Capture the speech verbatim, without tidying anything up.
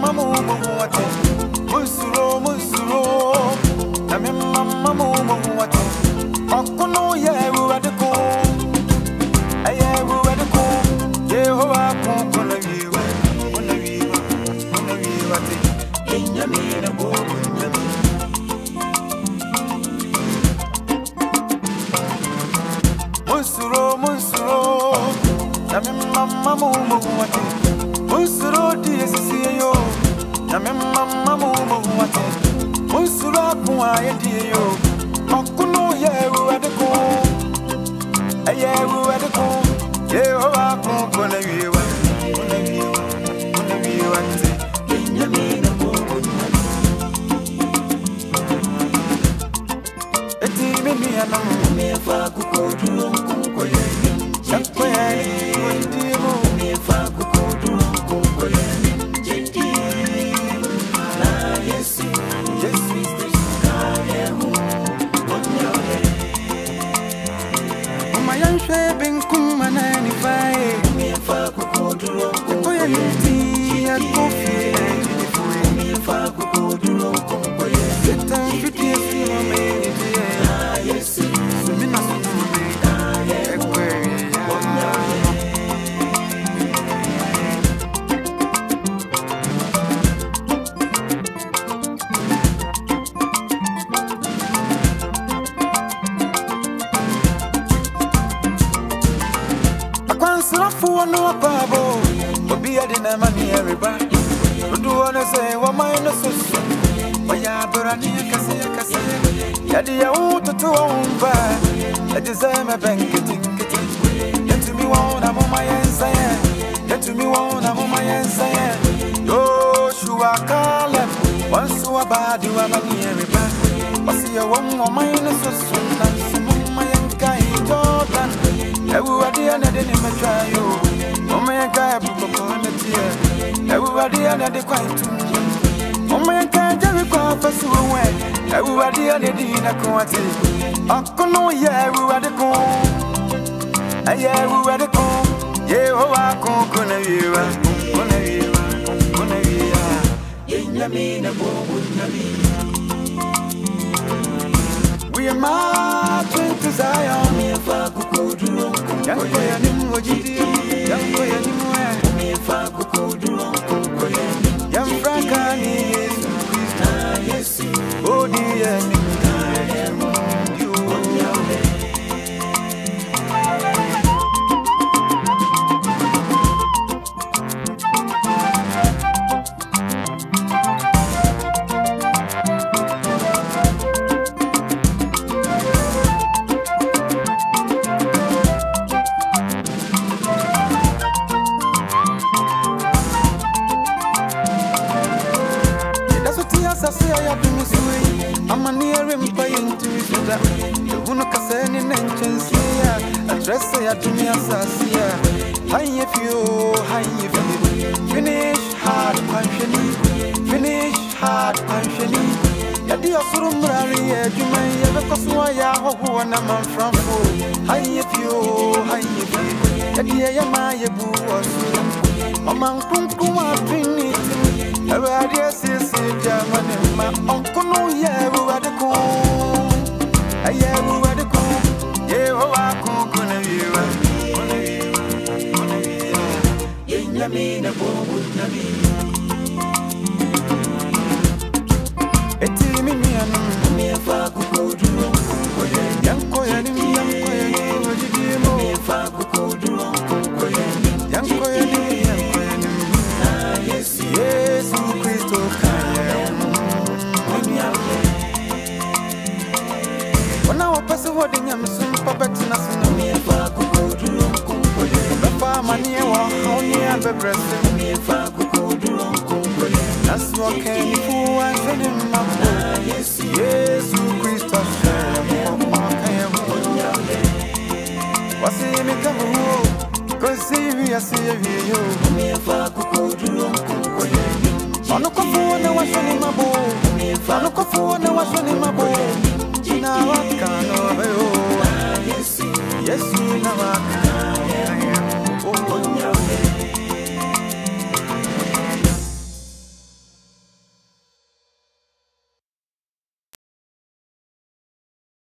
mama mumu wate. Musuro musuro. Na me mama mumu wate. Okono ye ruadeko. Aye ruadeko. Yehovah kono wiwa. Kono wiwa. Kono wiwa te. Inyami na bobo nyami. Musuro musuro. Na me mama mumu wate. Musuro di esisi yo. Na me mama mumu wate. Musuro kwa ye di yo. Okono ye ruadeko. Aye ruadeko. Yehovah kono wiwa. Kono wiwa. Kono wiwa te. Inyami na bobo nyami. Eti me mi anam me fa kukoduro kunkoye. Chakoye wondimo me fa kukoduro kunkoye. Jindi na Yesu Yesu kaye hu onyawe. Umayan shebin kumana ni fae me fa kukoduro kunkoye. Ti ya kofi me fa kukoduro kunkoye. Setan fiti esi me na Yesu sumina sutume kaye ekwe. Akwansafu no ababo obi ade na mani ereba odu wanna say what my no so oya brani akase akase yadi ya ututu omba ejizeme benkitingiti yetu mi wona mama yensa ye yetu mi wona mama yensa ye Joshua Caleb once abadi wa mani ereba wasi ya wonwa my no so na mama yenka Jordan everybody under the name of Trayo. Oh my God, everybody under the quiet. Oh my God, Jericho for so well. Everybody under the Nakwati. Uncle, no, yeah, everybody go. Aye, everybody go. Yeah, oh, I can't go to you. Go to you. Go to you. Yamina Bobu. We are marching to Zion. Me fa kukoduro kunkoye. Anim wajidi. Yankoye animwe. Me fa kukoduro kunkoye. Yam franka ni Yesu na Yesu. Odi anim kaye mo you onyawe. I'm a near him paying to his mother. The one of any mentions here. Address ya to me as I see ya. High if you, high if you finish hard punching, finish hard punching. Yadi Osurumari, you may ever coswaya who and a man from food. High if you, high if you Yadi Yamaya boo. A man kuma trinity. I rather see German and my uncle. No, yeah, we were the cool. I yeah, we were the cool. Yeah, oh, I can't go to you. Yamina Bobu Nami. A team in me and me a faku koduro. Yanko Yanim, Yanko Yanim, what did you know? Me a faku koduro. Yanko Yanim, Yanko Yanim. Ah, yes, yes, Christo Kaya. When I was passing what the yam soon puppet national me for Kukoduro, the farmer near one near the breast me for Kukoduro. That's what came for and send him up. Yes, yes, Christopher. What's in the cover? Cause see me, I see you. Me for Kukoduro. On the cover, I was in my boat.